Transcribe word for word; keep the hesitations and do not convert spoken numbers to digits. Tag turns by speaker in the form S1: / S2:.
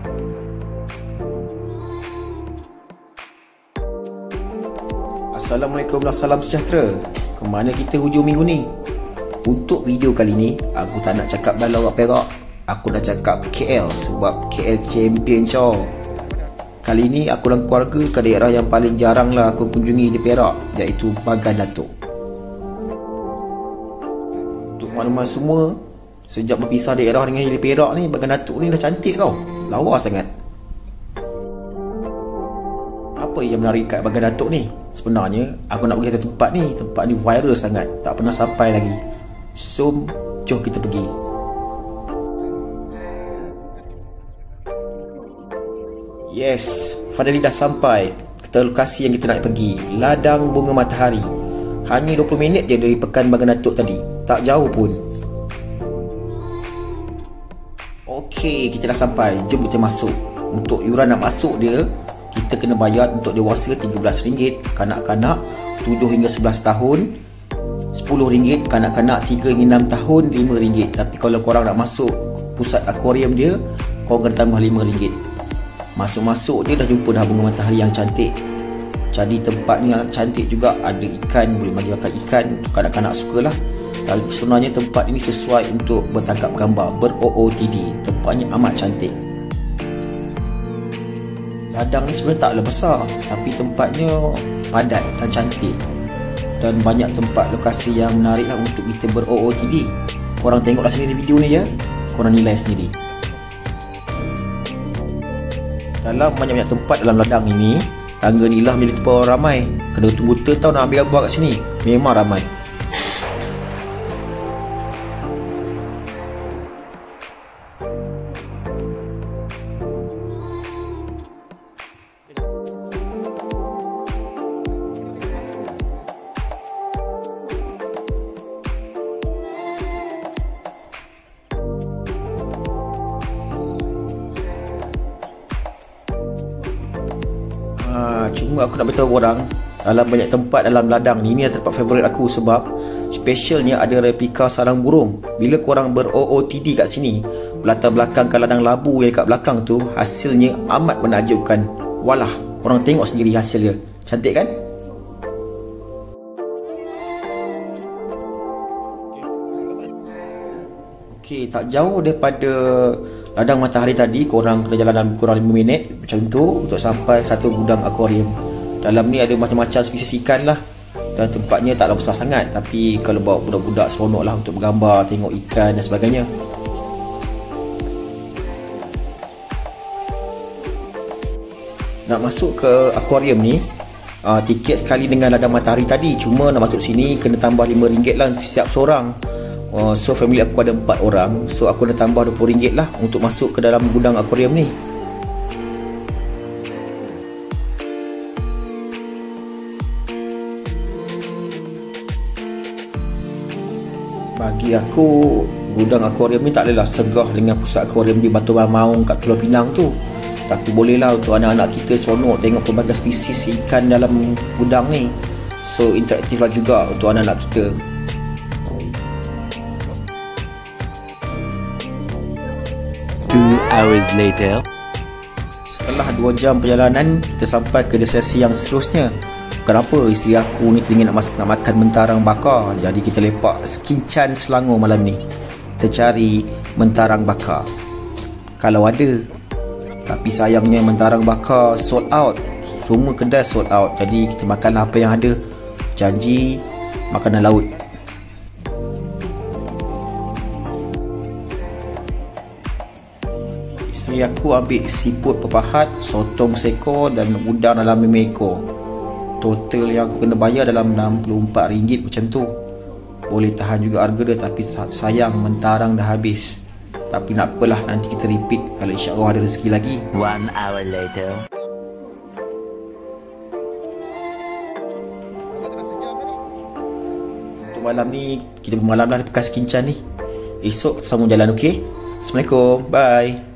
S1: Assalamualaikum dan salam sejahtera. Kemana kita hujung minggu ni? Untuk video kali ni, aku tak nak cakap Balau Perak. Aku nak cakap K L sebab K L champion cow. Kali ni aku dan keluarga ke daerah yang paling jarang lah aku kunjungi di Perak, iaitu Bagan Datuk. Untuk makluman semua, sejak berpisah daerah dengan Hili Perak ni, Bagan Datuk ni dah cantik tau. Lawa sangat. Apa yang menarik kat Bagan Datuk ni? Sebenarnya aku nak pergi satu tempat ni. Tempat ni viral sangat, tak pernah sampai lagi. So, jom kita pergi. Yes, finally dah sampai ke lokasi yang kita nak pergi, Ladang Bunga Matahari. Hanya dua puluh minit je dari Pekan Bagan Datuk tadi. Tak jauh pun. Okey, kita dah sampai. Jom kita masuk. Untuk yuran nak masuk dia, kita kena bayar untuk dewasa tiga belas ringgit, kanak-kanak tujuh hingga sebelas tahun sepuluh ringgit, kanak-kanak tiga hingga enam tahun lima ringgit. Tapi kalau korang nak masuk pusat akuarium dia, korang kena tambah lima ringgit. Masuk-masuk dia dah jumpa dah bunga matahari yang cantik. Jadi tempatnya cantik juga, ada ikan, boleh bagi makan ikan, kanak-kanak sukalah. Tapi sebenarnya tempat ini sesuai untuk bertangkap gambar, ber-O O T D. Tempatnya amat cantik. Ladang ni sebenarnya taklah besar, tapi tempatnya padat dan cantik. Dan banyak tempat lokasi yang menarik lah untuk kita ber-O O T D. Korang tengoklah sendiri video ni ya, korang nilai sendiri. Dalam banyak-banyak tempat dalam ladang ini, tangga ni lah menjadi tempat orang ramai. Kena tunggu turn tau nak ambil gambar kat sini. Memang ramai. Ha, cuma aku nak beritahu korang, dalam banyak tempat dalam ladang ni, ini adalah tempat favorit aku sebab specialnya ada replika sarang burung. Bila korang ber-O O T D kat sini, latar belakangkan ladang labu yang dekat belakang tu, hasilnya amat menakjubkan. Walah, korang tengok sendiri hasil dia. Cantik kan? Okey, tak jauh daripada Ladang Matahari tadi, korang kena jalan dalam kurang lima minit macam tu untuk sampai satu gudang akuarium. Dalam ni ada macam-macam spesies ikan lah. Dan tempatnya taklah besar sangat, tapi kalau bawa budak-budak seronok lah untuk bergambar, tengok ikan dan sebagainya. Nak masuk ke akuarium ni, uh, tiket sekali dengan Ladang Matahari tadi. Cuma nak masuk sini kena tambah lima ringgit lah untuk setiap seorang. Uh, so family aku ada empat orang, so aku dah tambah dua puluh ringgit lah untuk masuk ke dalam gudang akuarium ni. Bagi aku, gudang akuarium ni tak adalah segah dengan pusat akuarium di Batu Maung kat Pulau Pinang tu. Tapi bolehlah untuk anak-anak kita seronok tengok pelbagai spesies ikan dalam gudang ni. So interaktif lah juga untuk anak-anak kita.
S2: Two hours later.
S1: Setelah dua jam perjalanan, kita sampai ke destinasi yang seterusnya. Kenapa isteri aku ni teringin nak, nak makan mentarang bakar. Jadi kita lepak Skincan Selangor malam ni. Kita cari mentarang bakar kalau ada. Tapi sayangnya mentarang bakar sold out. Semua kedai sold out. Jadi kita makan apa yang ada. Janji makanan laut. Isteri aku ambil siput pepahat, sotong seekor dan udang dalam lima ekor. Total yang aku kena bayar dalam enam puluh empat ringgit macam tu. Boleh tahan juga harga dia, tapi sayang mentarang dah habis. Tapi nak apalah, nanti kita repeat kalau insya-Allah ada rezeki lagi.
S2: One hour later.
S1: Untuk malam ni kita bermalam lah di Pekan Skincan ni. Esok kita sambung jalan, okey? Assalamualaikum. Bye.